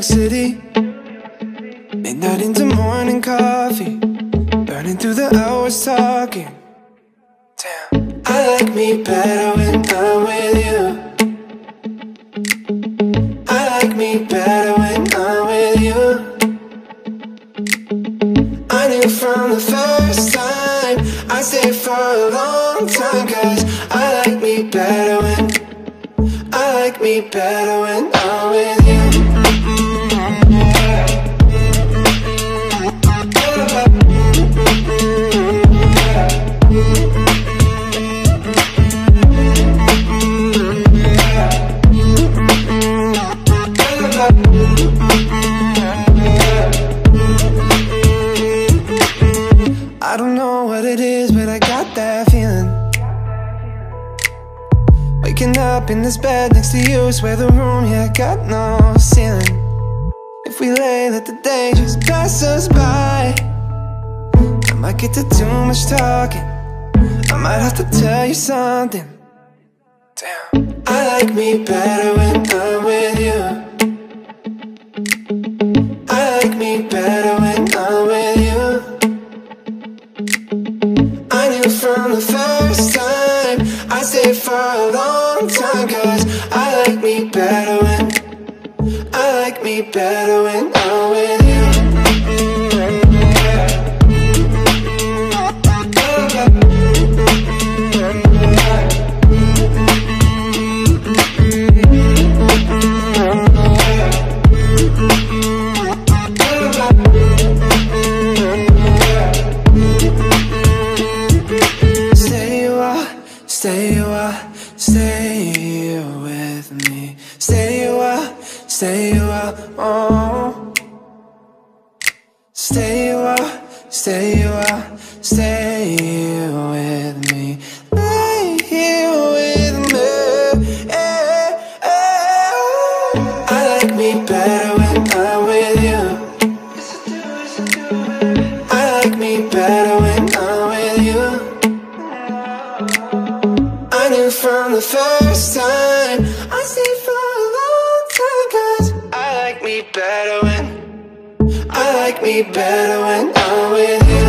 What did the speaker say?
City. Midnight into morning coffee, burning through the hours talking. Damn, I like me better when I'm with you. I like me better when I'm with you. I knew from the first time I'd stay for a long time, 'cause I like me better when I'm with you. I don't know what it is, but I got that feeling. Waking up in this bed next to you, swear the room, yeah, got no ceiling. If we lay, let the day just pass us by. I might get to too much talking, I might have to tell you something. Damn, I like me better when I'm with you. I like me better when I'm with you. I knew from the first time I'd stay for a long time, 'cause I like me better when I'm with you. Stay with me. Stay a while, oh. Stay a while, stay with me. Lay here with me. I like me better when I'm with you. I like me better when I'm with you. I knew from the first time I stayed for a long time, 'cause I like me better when I'm with you.